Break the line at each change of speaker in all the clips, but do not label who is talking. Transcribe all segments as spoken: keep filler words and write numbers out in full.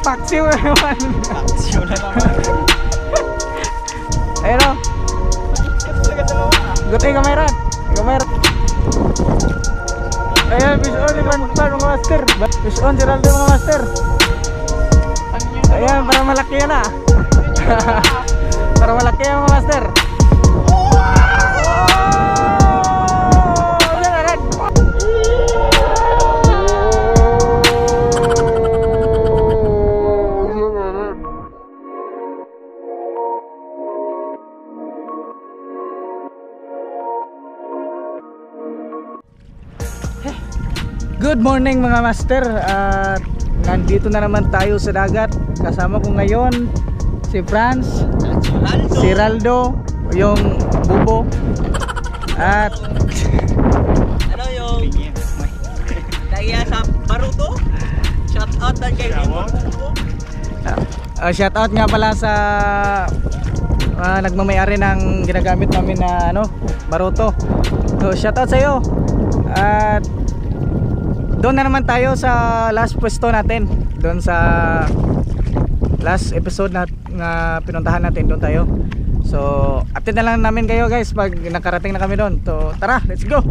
Paksiw naman.
Paksiw na naman.
Ayun o. Good day kameran. Kameran. Ayan, fish on ni Grandpa mga master. Fish on si Raldo mga master. Ayan, para malaki yan ah. Para malaki yan mga master. Good morning mga master. At nandito na naman tayo sa dagat. Kasama ko ngayon si Franz,
Raldo.
si Raldo, yung Bubo. At
Ano yung Tagya sa Baruto? Shout out dan kay Bubo.
uh, shout out nga pala sa uh, nagmamayari ng ginagamit namin na ano, Baruto. So shout out sa iyo. At doon na naman tayo sa last pwesto natin. Doon sa last episode na, na pinuntahan natin, doon tayo. So update na lang namin kayo guys pag nakarating na kami doon. So tara, let's go.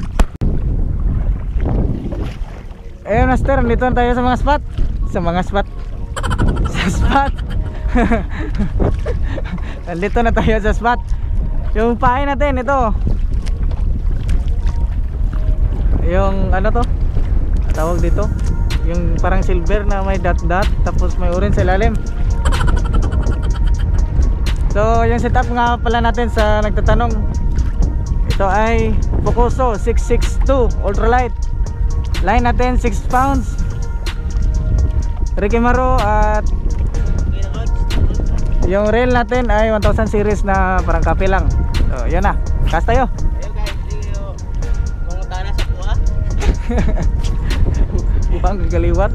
Ayun master, dito na tayo sa mga spot. Sa mga spot Sa spot Dito na tayo sa spot. Yung pain natin, ito. Yung ano to tawag dito, yung parang silver na may dot dot tapos may orange sa ilalim. So yung setup nga pala natin sa nagtatanong, ito ay Focuso six six two ultralight. Line natin six pounds, Rikimaro. At yung reel natin ay one thousand series na parang kape lang. So yun na, cast tayo.
Ayun guys, dito pumunta na sa kuha.
Bang gagaliwat.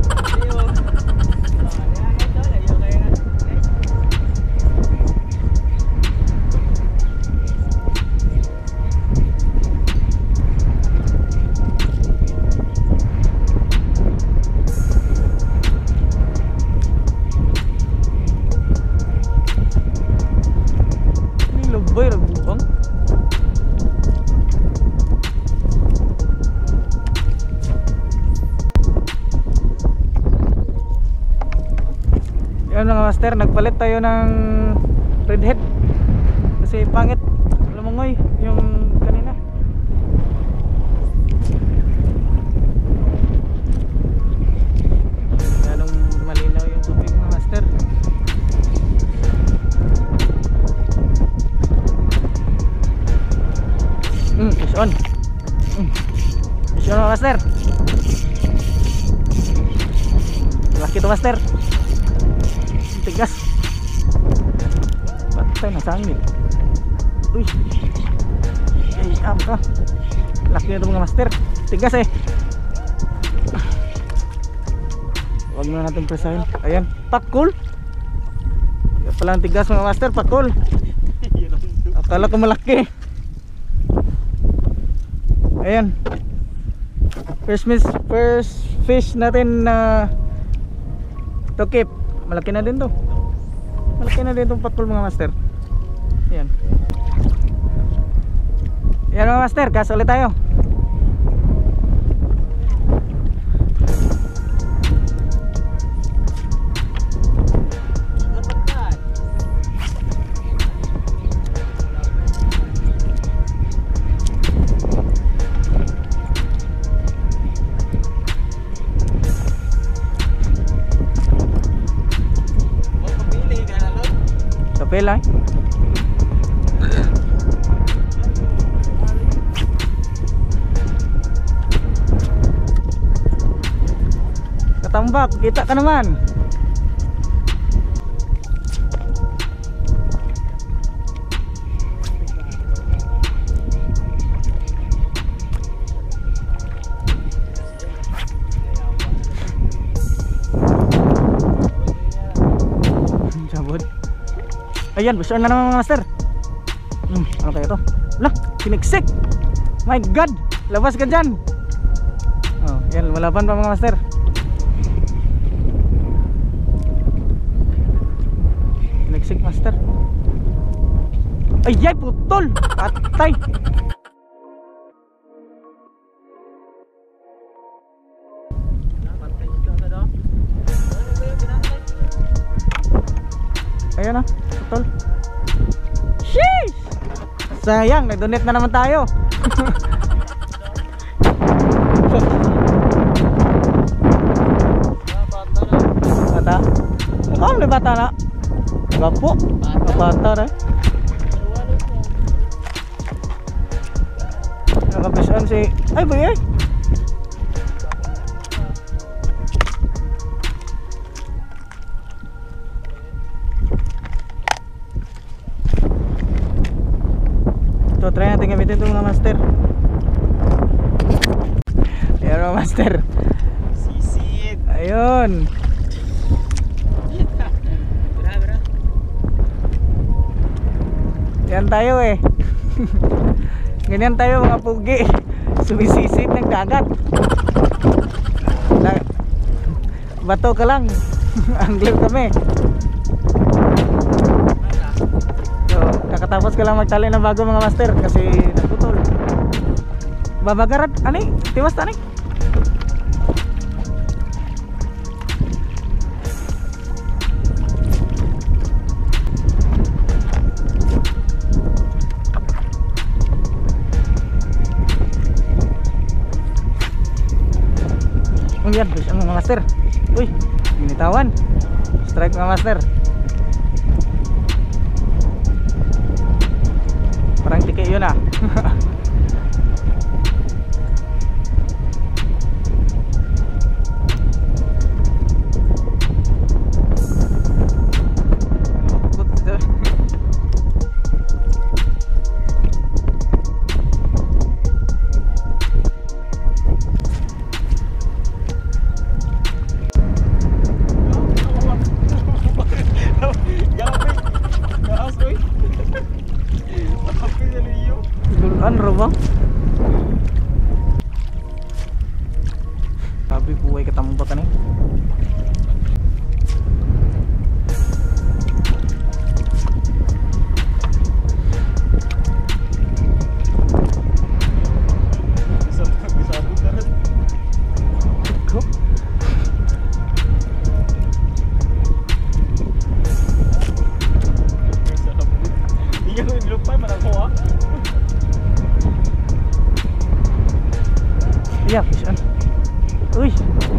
Ini lebay ra bang. Yan mga master, nagpalit tayo ng redhead kasi pangit lumangoy yung kanina. Ganong malinaw yung tubig mga master. Hmm, fish on. Hmm. Fish on mga master. Laki to master. Tigas. Patay na sangit. Uy. Ay, am ka. Laki na ito mga master. Tigas eh. Huwag na natin presahin. Ayan, pakul. Kaya pala ang tigas mga master, pakul. Akala ko malaki. Ayan. First miss, first fish natin na uh, to keep. Malaki na din to. Malaki na din itong pakul mga master. Ayan. Ayan mga master, cast ulit tayo. Kapela. Katambak, kita ka naman. Ayan, besar na naman mga master. Hmm, ano kaya to? Lah, siniksik. My God, labas ka dyan. Oh, yan, malaban pa mga master. Ay, ay, putol. Patay. Ayan na, putol. Sheesh! Sayang, nag-donate na naman tayo. Bata? Ikaw na bata na? Gapo? Bata na? Nakabisan si... Ay, boy ay! Ito, try natin gamitin ito mga master. Ayan mga master.
Sisit.
Ayun.
Bra, bra.
Yan tayo eh. Ganyan tayo mga pugi. Sumisisid ng dagat. Na, bato ka lang. Angler kami. So, kakatapos ko lang magtali ng bago mga master kasi naputol. Babagarat, ani? Tiwas tani? Oh yan, fish ang mga master. Uy, binitawan. Strike mga master. Parang tiki yun ah. Ano ba? Sabi buhay ketemu ba nih?
Bisa bisa bukan.
Kok?
Iya, di lupa mana gua.
Iya, fish on. Uy.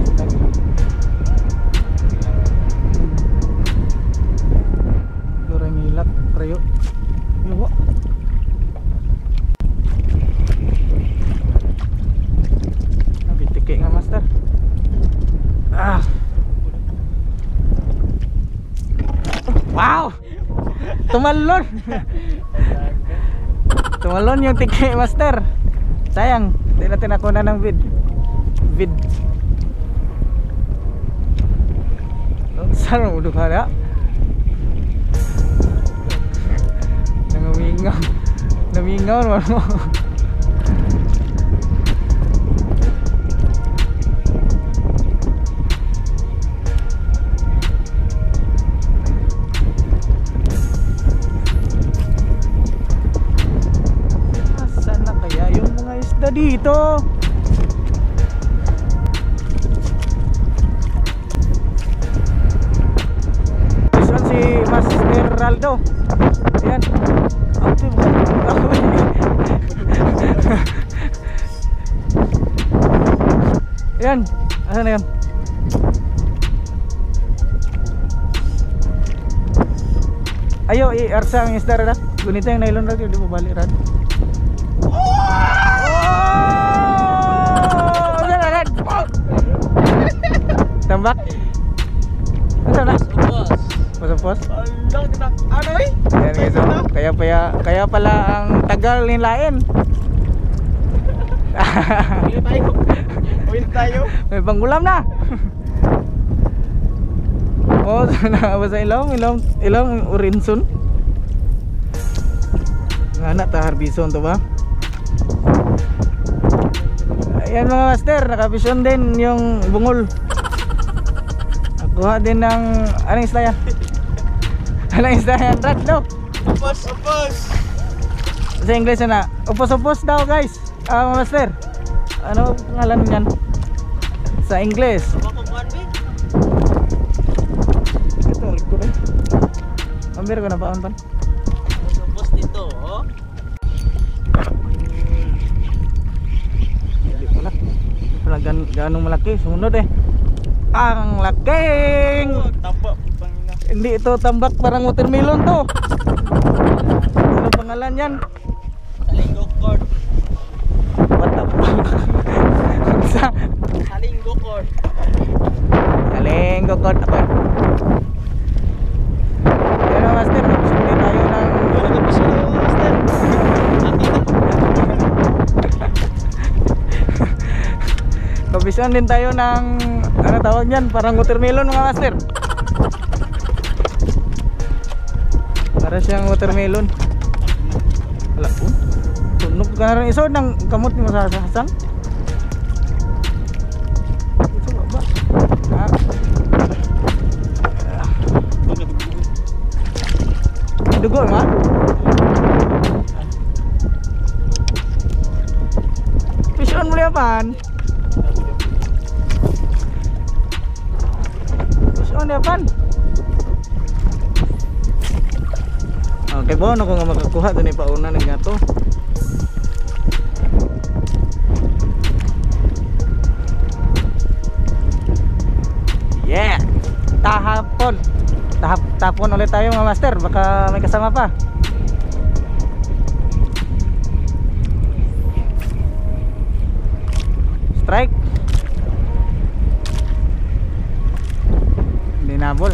Goreng ngilat, Reo. Yo. Nabitike nga master. Ah. Wow. Tumalon. Tumalon yung tike master. Sayang, di natin ako na ng vid. Vid. Saan mo ulo ka na? Nangamingaw. Namingaw naman mo. Asan na kaya yung mga isda dito? Si Master Raldo. Ayan. Ate mo. Ayan. Asan na yan? Ayo, i-arsa ang isda rad. Gunita yung nylon rad. Di mo balik rad. Oh! Ayan na rad. Tambak. Asan na?
Bos.
Pasapos?
Alang kita. Ano eh?
Ayan guys, oh. Kaya, kaya, kaya pala ang tagal nilain.
Uwi tayo. Uwi tayo.
May panggulam na. Oh, sana ba sa ilong, ilong, ilong urinson. Nga na ta harbison to ba? Ayan mga master, nakabisyon din yung bungol. Nakuha din ng anong isla yan? Anong isla yan? Rad, no?
Bos, bos.
Sa English na. Upos-upos daw guys. Ah, mga master. Ano pangalan niyan? Sa English. Ito, ulit ko rin. Ambil ko na pa, Anton.
Upos dito, oh.
Hindi pala. Hindi pala gan ganong malaki. Sumunod eh. Ang laking!
Oh, tapa, pangina.
Hindi ito tambak, parang watermelon to. Ano pangalan yan?
Salinggo cord.
What the fuck? Sa
Salinggo cord.
galing gokod ako. Pero master, sundin tayo ng
Wala ka piso, master.
Kabisyon din tayo ng ano tawag niyan, parang watermelon mga master. Para siyang watermelon. Wala po. Tunog ka na rin isod ng kamot mo sa sasang. Ito ba ba? Ah. Dugo nga? Pisyon mo liapan. Pisyon liapan. Okay po, ano ko nga makakuha doon ipauna ng gato. Yeah! Tahapon. Tahap tapon ulit tayo mga master, baka may kasama pa. Strike. Hindi nabol.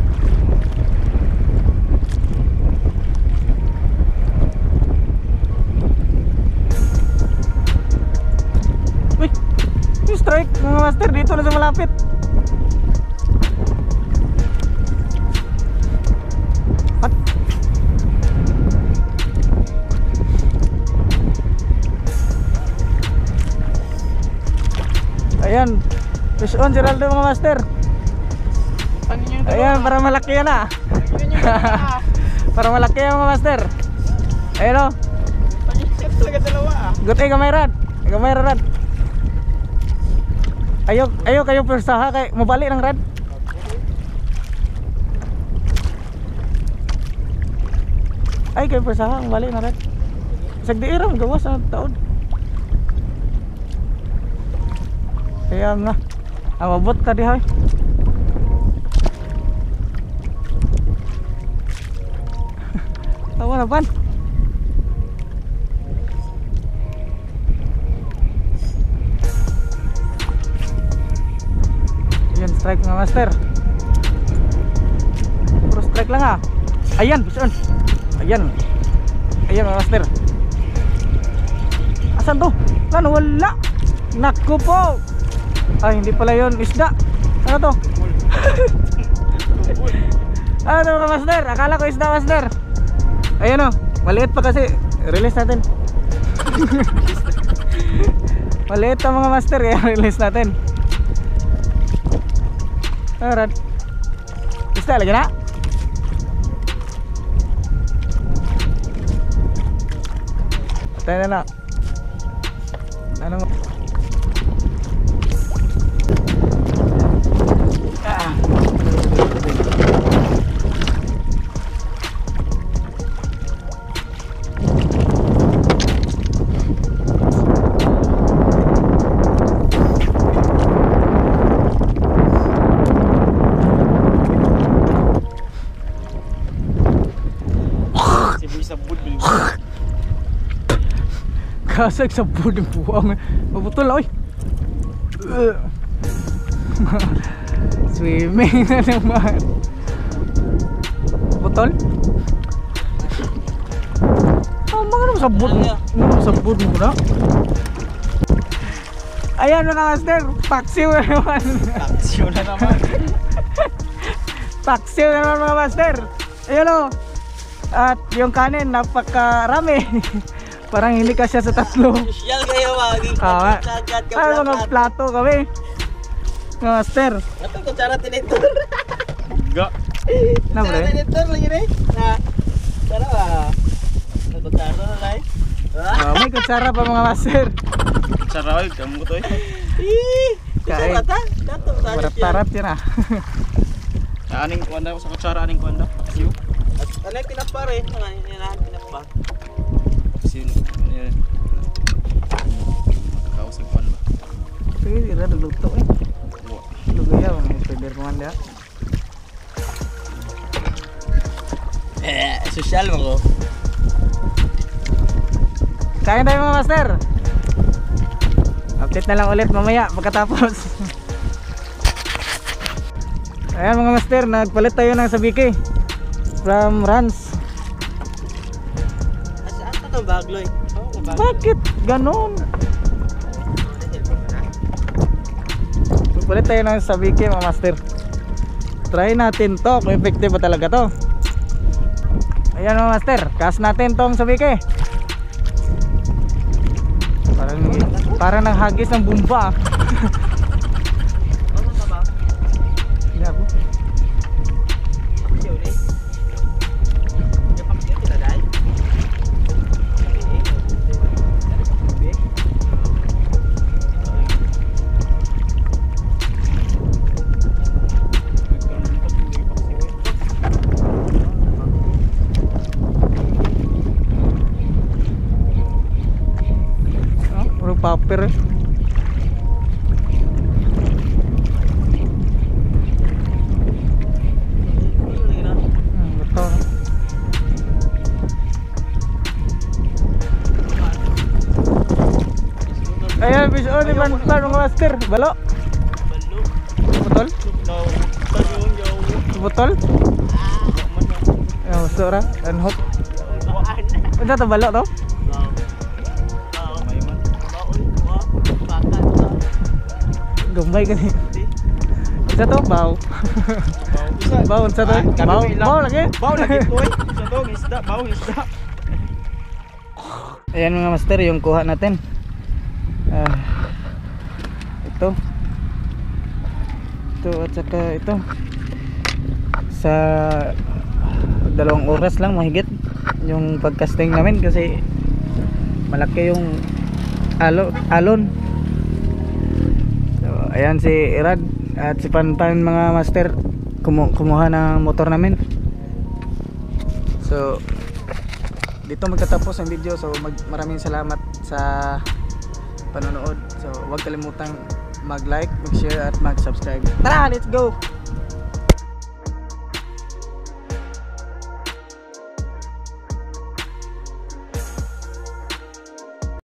Uy, yung strike mga master dito na sa malapit. What? Ayan, fish on Geraldo mga master. Ayan, para malaki yan ah. Para malaki yan mga master. Ayan o.
Pag-isip talaga dalawa ah.
Good ay gamay rad. Gamay rad. Ayo, ayo kayo persaha kay mabalik ng rad. Ay kayo persaha mabalik ng rad. Sagdi iram gawas ang taon. Kaya nga. Ah, mabot ka di hay. Tawa na pan. Ayan, strike mga master. Puro strike lang ah. Ayan, bison. Ayan. Ayan mga master. Asan to? Ano, wala. Naku po. Ay, hindi pala yun. Isda. Ano to? Ano to mga master? Akala ko isda master. Ayan o. Maliit pa kasi. Release natin. Maliit pa mga master. Kaya release natin. Alright. Isda lagi na. Patay na na. Ano mo? Ah. Kasag sa budong buwang. Mabutol oy. Swimming na naman. Butol? Oh, mga naman sa bud. Mga naman sa bud mo na. Ayan mga master. Paksiw na naman.
Paksiw na naman.
Paksiw na naman mga master. Ayan o. At yung kanin napakarami. Parang hindi ka siya sa tatlo.
Social kayo maging
Ah,
pagkagat ka
ay, mga plato kami. Mga master.
Ito kutsara tinitor. Ga.
Na
Kutsara
bre?
tinitor lagi rin. Na. Tara ba? kutsara na lang.
Oh, may kutsara pa mga master.
Kutsara oy, kamu to eh. Ih,
Kain.
kutsara ta. Dato ta.
Tarat-tarat yun ah.
Aning kuanda sa kutsara aning kuanda. Siyo. At ano yung pinapare? Ang ano nila pinapa. Siyo. Yan. Kausig pan ba?
Sige, sila nagluto eh. Lugayaw, may spider ko manda.
Eh, social mo ko.
Kain tayo mga master. Update na lang ulit mamaya pagkatapos. Ayan mga master, nagpalit tayo ng sabiki from Rans.
Saan ka itong bagloy?
Bakit ganon? Nagpalit tayo ng sabiki mga master. Try natin to kung effective ba talaga to. Ayan mga master, cast natin tong sabiki. Parang, parang nanghagis ng bumba.
Ano ka ba?
Hindi ako.
Ayaw ni. Yung pamilya kita dahil?
Puro paper eh. Hmm, betul. Ayan, bis on di ban ban mga master. Balo. Betul? Betul? Ya, masuk ra dan hop. Udah to balo to? Gumbay ka ni. Isa to, baw. Baw, isa to. Baw, baw lagi.
Baw lagi boy. Isa to, isda, baw isda.
Ayan mga master, yung kuha natin. Ah, ito. Ito at saka ito. Sa dalawang oras lang mahigit yung pagcasting namin kasi malaki yung alo, alon. Ayan si Irad at si Panpan mga master kumu kumuha ng motor namin. So dito magtatapos ang video. So mag maraming salamat sa panonood. So huwag kalimutang mag-like, mag-share at mag-subscribe. Tara, let's go!